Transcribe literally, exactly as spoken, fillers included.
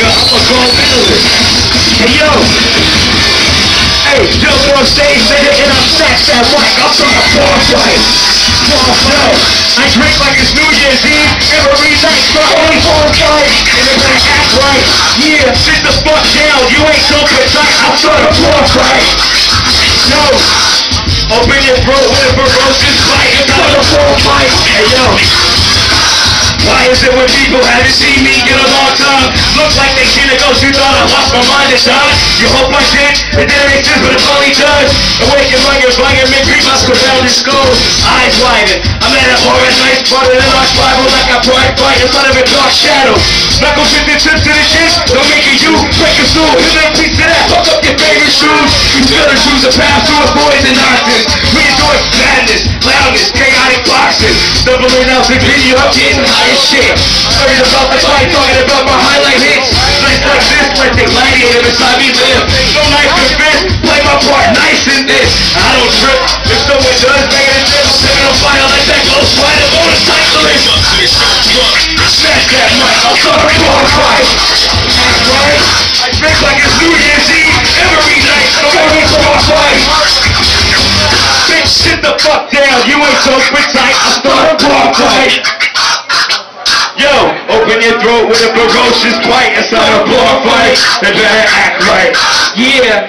nigga, I'm a gold medalist. Hey yo, hey, jump on stage, nigga, and I'm snatched that mic. I'm from a bar fight. Bar fight. I drink like it's New Year's Eve. Every night, my only bar fight. And if I act right, yeah, sit the fuck down. You ain't so precise. I'm from a bar fight. Yo, open your throat with a ferocious fight. I'm from a bar fight. Hey yo. Why is it when people haven't seen me in a long time? Look like they seen a ghost, you thought I lost my mind this time? You hope I did, it didn't exist, but it only does. Awaken like it's like a mid-creep, my surrounding skull. Eyes widened, I'm at a bar at night, part of the large Bible like a bright fight in front of a dark shadow. Knuckles with the tips to the chest, don't make it you, break a stool. Here's a piece of that, fuck up your favorite shoes. You gotta choose a path to avoid the nonsense. We enjoy madness, loudness, chaotic boxing. Doubling out the video, I'm getting high as shit. Worried about the fight, talking about my highlight hits. Nights like this, like the gladiator beside me live. No knife and fist, play my part nice in this. I don't trip, if someone does bang it in this, I'm setting on fire like that ghost rider motorcyclist. Smash that mic, I'll start a bar fight. That's right, I drink like it's New Year's Eve. Every night, I'm going to bar fight. Bitch, sit the fuck down, you ain't so precise. I'll start a bar fight. Yo, open your throat with a ferocious fight. It's not a bar fight. They better act right. Yeah.